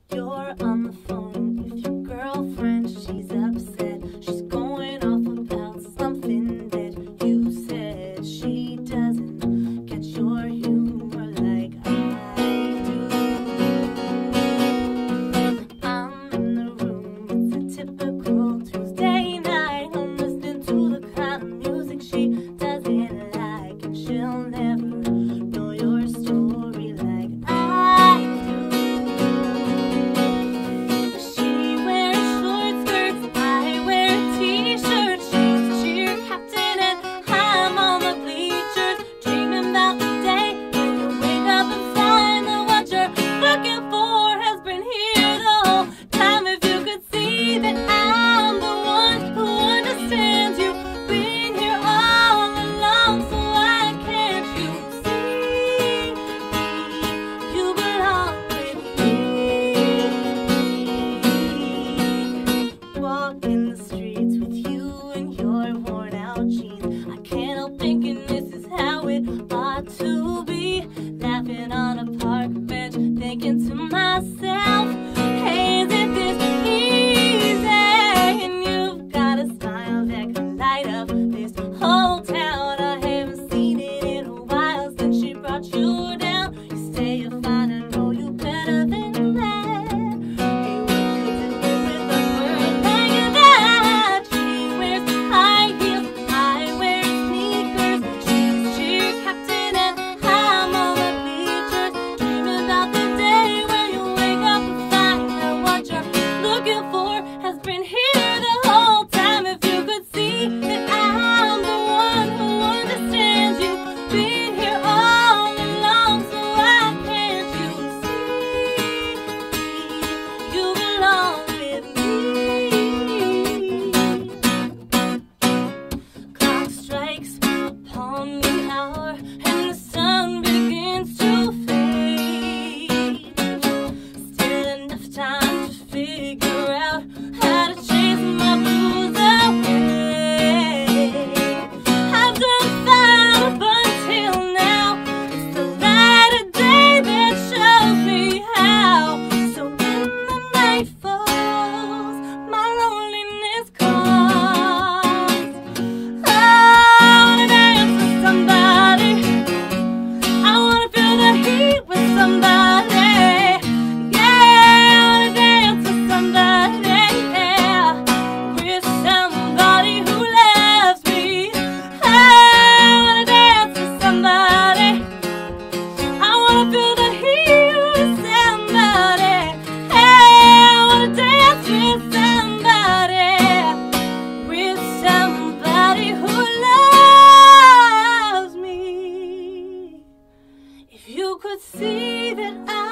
You're on the phone with your girlfriend. She's upset. She's going off about something that you said. She doesn't get your humor like I do. I'm in the room. It's a typical Tuesday night. I'm listening to the kind of music she doesn't like, and she'll never know your story like I do. She wears short skirts, I wear t-shirts. She's a cheer captain and I'm on the bleachers, dreaming about the day when you wake up and find that what you're looking for has been here the whole time. If you could see that I'm the one who understands you, been here all along, so why can't you see you belong with me? Walking the streets with you and your worn out jeans, I can't help thinking this is how it ought to be. Laughing on a park bench, thinking to myself, hey, is it this easy? And you've got a smile that can light up this whole town. I haven't seen it in a while since she brought you down. You say you're fine, I know you better than that. Hey, what you doing with a girl like that? She wears high heels, I wear sneakers. She's a cheer captain and I'm on the bleachers, dreaming about the day when you wake up and find that what you're looking for has been here the whole time. If you could see that I'm the one who understands you, been here all along, so why can't you see you belong with me? Clock strikes upon the hour and the sun begins to fade. Still enough time to figure out how to chase my blues away. I've done fine up until now. It's the light of day that shows me how. So when the night falls, my loneliness calls. I wanna dance with somebody. I wanna feel the heat with somebody. Yeah, I wanna dance with somebody. Yeah, with somebody who loves me. I wanna dance with somebody. I wanna feel the heat with somebody. Hey, I wanna dance with somebody. With somebody who loves me. If you could see that